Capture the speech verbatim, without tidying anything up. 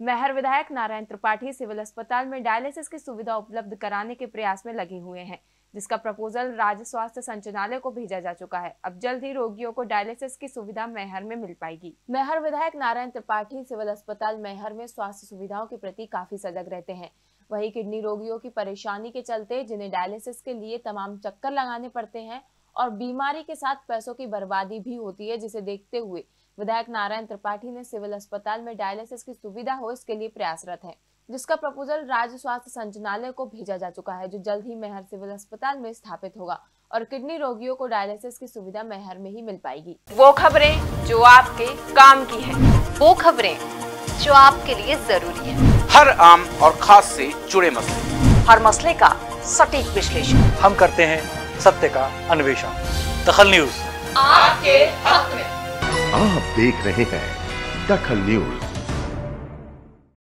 मैहर विधायक नारायण त्रिपाठी सिविल अस्पताल में डायलिसिस की सुविधा उपलब्ध कराने के प्रयास में लगे हुए हैं, जिसका प्रपोजल राज्य स्वास्थ्य संचालनालय को भेजा जा चुका है। अब जल्द ही रोगियों को डायलिसिस की सुविधा मैहर में मिल पाएगी। मैहर विधायक नारायण त्रिपाठी सिविल अस्पताल मैहर में स्वास्थ्य सुविधाओं के प्रति काफी सजग रहते हैं। वहीं किडनी रोगियों की परेशानी के चलते जिन्हें डायलिसिस के लिए तमाम चक्कर लगाने पड़ते हैं और बीमारी के साथ पैसों की बर्बादी भी होती है, जिसे देखते हुए विधायक नारायण त्रिपाठी ने सिविल अस्पताल में डायलिसिस की सुविधा हो इसके लिए प्रयासरत है, जिसका प्रपोजल राज्य स्वास्थ्य संचालनालय को भेजा जा चुका है, जो जल्द ही मैहर सिविल अस्पताल में स्थापित होगा और किडनी रोगियों को डायलिसिस की सुविधा मैहर में ही मिल पाएगी। वो खबरें जो आपके काम की है, वो खबरें जो आपके लिए जरूरी है, हर आम और खास से जुड़े मसले, हर मसले का सटीक विश्लेषण हम करते हैं, सत्य का अन्वेषण। दखल न्यूज आपके हक में। आप देख रहे हैं दखल न्यूज।